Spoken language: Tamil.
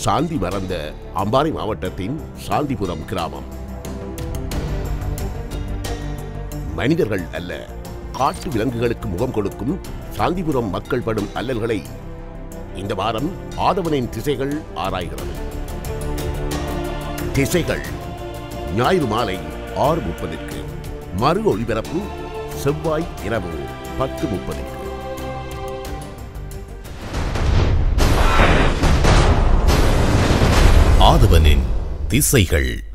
சாந்தி மறந்த அம்பாறை மாவட்டத்தின் சாந்திபுரம் கிராமம். மனிதர்கள் அல்ல, காட்டு விலங்குகளுக்கு முகம் கொடுக்கும் சாந்திபுரம் மக்கள் படும் அல்லல்களை இந்த வாரம் ஆதவனின் திசைகள் ஆராய்கிறது. திசைகள் ஞாயிறு மாலை 6:30, மறு ஒளிபரப்பு செவ்வாய் இரவு 10:30. ஆதவனின் திசைகள்.